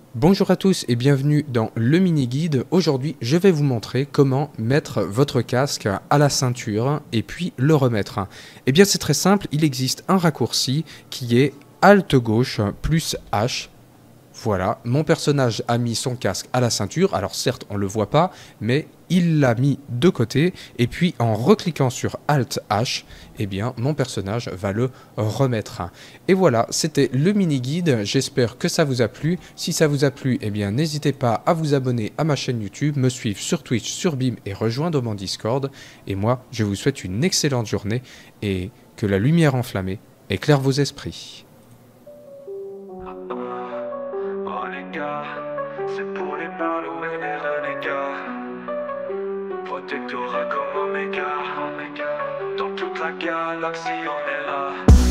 Bonjour à tous et bienvenue dans le mini-guide. Aujourd'hui, je vais vous montrer comment mettre votre casque à la ceinture et puis le remettre. Eh bien, c'est très simple, il existe un raccourci qui est Alt gauche plus H. Voilà, mon personnage a mis son casque à la ceinture, alors certes on ne le voit pas, mais il l'a mis de côté, et puis en recliquant sur Alt H, eh bien mon personnage va le remettre. Et voilà, c'était le mini-guide, j'espère que ça vous a plu. Si ça vous a plu, eh bien n'hésitez pas à vous abonner à ma chaîne YouTube, me suivre sur Twitch, sur Beam et rejoindre mon Discord. Et moi, je vous souhaite une excellente journée, et que la lumière enflammée éclaire vos esprits. Oh les gars, c'est pour les ballots et les renégats. Protectorat comme Omega. Dans toute la galaxie on est là.